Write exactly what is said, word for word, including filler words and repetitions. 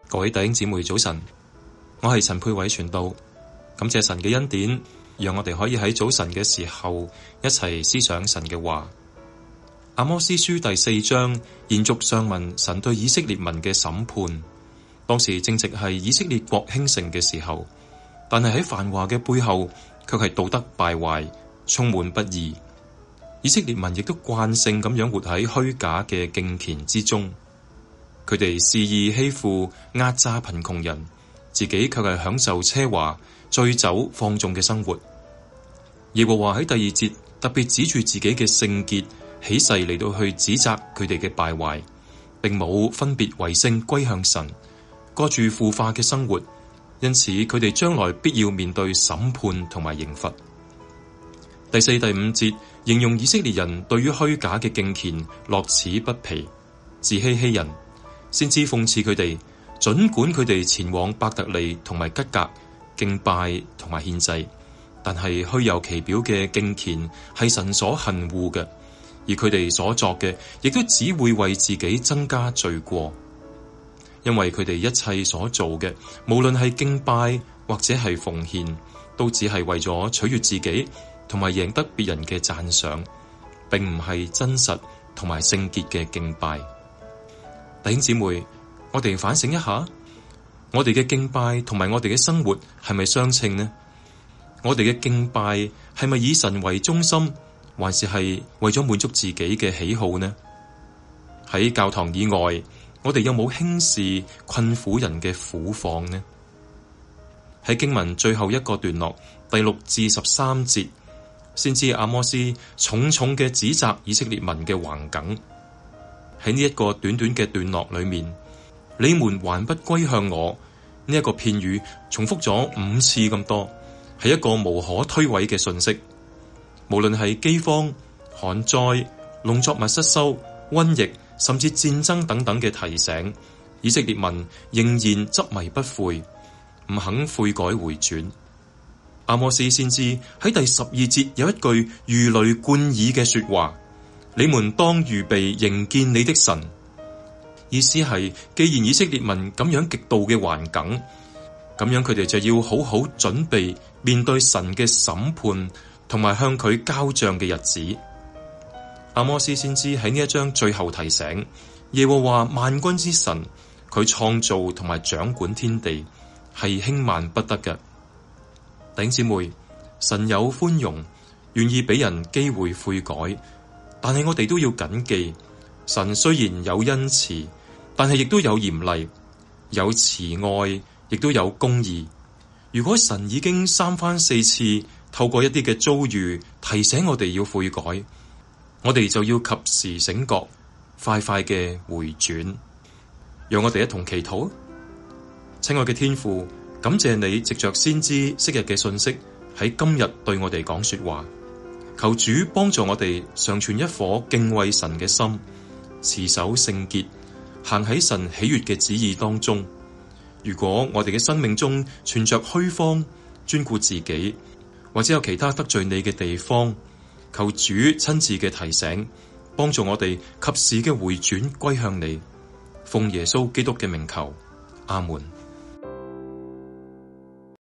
各位弟兄姊妹早晨，我係陳佩偉傳道，感謝神嘅恩典，讓我哋可以喺早晨嘅時候一齊思想神嘅話。阿摩司書第四章延續上文神對以色列民嘅審判，當時正值係以色列國興盛嘅時候，但係喺繁華嘅背後卻係道德敗壞，充滿不義。以色列民亦都慣性咁樣活喺虛假嘅敬虔之中。佢哋肆意欺負、壓榨貧窮人，自己卻係享受奢華、醉酒、放縱嘅生活。耶和華喺第二節特別指住自己嘅聖潔，起誓嚟到去指責佢哋嘅敗壞，並冇分別為聖歸向神，過住腐化嘅生活，因此佢哋將來必要面對審判同埋刑罰。第四、第五節形容以色列人對於虛假嘅敬虔樂此不疲，自欺欺人。先知諷刺佢哋，儘管佢哋前往伯特利同埋吉甲敬拜同埋獻祭，但係虛有其表嘅敬虔係神所恨惡嘅，而佢哋所作嘅亦都只會為自己增加罪過，因為佢哋一切所做嘅，無論係敬拜或者係奉獻，都只係為咗取悅自己同埋贏得別人嘅讚賞，並唔係真實同埋聖潔嘅敬拜。弟兄姊妹，我哋反省一下，我哋嘅敬拜同埋我哋嘅生活係咪相稱呢？我哋嘅敬拜係咪以神為中心，還是係為咗滿足自己嘅喜好呢？喺教堂以外，我哋有冇輕視困苦人嘅苦況呢？喺經文最後一個段落第六至十三節，先知阿摩司重重嘅指責以色列民嘅橫梗。喺呢一個短短嘅段落裏面，你們還不歸向我，呢一個片語重複咗五次咁多，係一個無可推諉嘅訊息。無論係饑荒、旱災、農作物失收、瘟疫，甚至戰爭等等嘅提醒，以色列民仍然執迷不悔，唔肯悔改回轉。阿摩司先知喺第十二節有一句如雷貫耳嘅說話，你們當預備迎見你的神。意思係，既然以色列民咁樣極度嘅頑梗，咁樣佢哋就要好好準備面對神嘅審判，同埋向佢交賬嘅日子。阿摩司先知喺呢一章最後提醒，耶和華萬軍之神，佢創造同埋掌管天地，係輕慢不得嘅。弟兄姊妹，神有寬容，願意俾人機會悔改。但係我哋都要謹記，神雖然有恩慈，但係亦都有嚴厲，有慈愛，亦都有公義。如果神已經三番四次透過一啲嘅遭遇提醒我哋要悔改，我哋就要及時醒覺，快快嘅回轉。讓我哋一同祈禱。親愛嘅天父，感謝你藉着先知昔日嘅信息喺今日對我哋講說話。求主幫助我哋常存一顆敬畏神嘅心，持守聖潔，行喺神喜悅嘅旨意當中。如果我哋嘅生命中存着虛謊、專顧自己，或者有其他得罪你嘅地方，求主親自嘅提醒，幫助我哋及時嘅回轉歸向你。奉耶穌基督嘅名求，阿門。